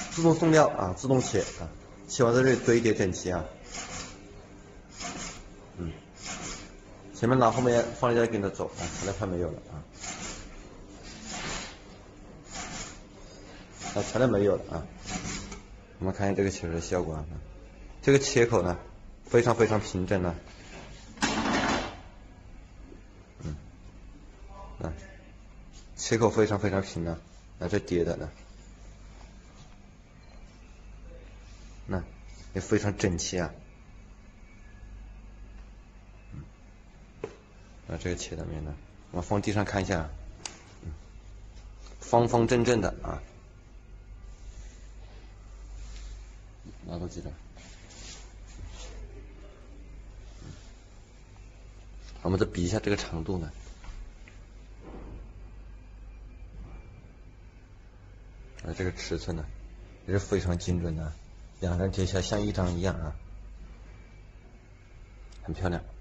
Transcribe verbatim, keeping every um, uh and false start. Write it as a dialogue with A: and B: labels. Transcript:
A: 自动送料啊，自动切啊，切完在这里堆叠整齐啊。嗯，前面拿，后面放一下跟着走啊，材料快没有了啊。啊，材料没有了啊。我们看一下这个切出的效果啊，这个切口呢非常非常平整呢。嗯，啊，切口非常非常平呢，啊，这叠的呢，那也非常整齐啊。嗯，啊，这个切的面呢，我们放地上看一下，嗯，方方正正的啊。拿过去的。我们再比一下这个长度呢，啊，这个尺寸呢也是非常精准的，两张截起来像一张一样啊，很漂亮。